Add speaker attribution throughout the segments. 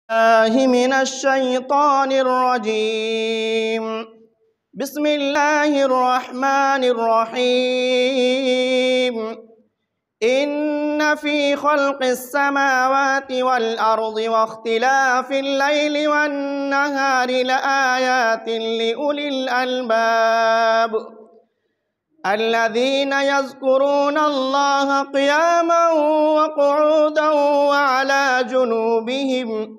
Speaker 1: الله من الشيطان الرجيم. بسم الله الرحمن الرحيم. إن في خلق السماوات والأرض واختلاف الليل والنهار لآيات لأولي الألباب الذين يذكرون الله قياما وقعودا وعلى جنوبهم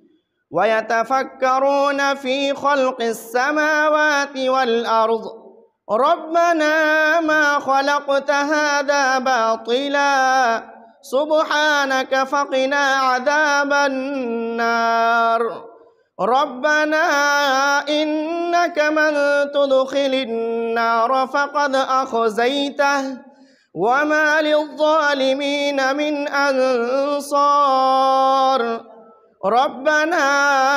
Speaker 1: ويتفكرون في خلق السماوات والأرض ربنا ما خلقت هذا باطلا سبحانك فقنا عذاب النار. ربنا إنك من تدخل النار فقد أخزيته وما للظالمين من أنصار. ربنا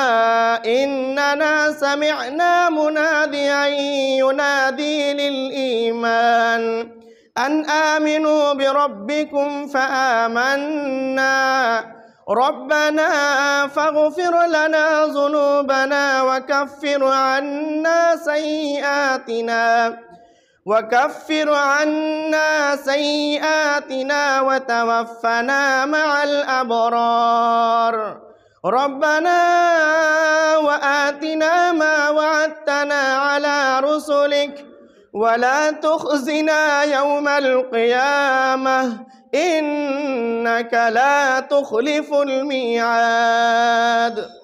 Speaker 1: إننا سمعنا مناديا ينادي للإيمان أن آمنوا بربكم فآمنا. ربنا فاغفر لنا ذنوبنا وكفر عنا سيئاتنا وتوفنا مع الأبرار. ربنا وآتنا ما وعدتنا على رسلك ولا تخزنا يوم القيامة إنك لا تخلف الميعاد.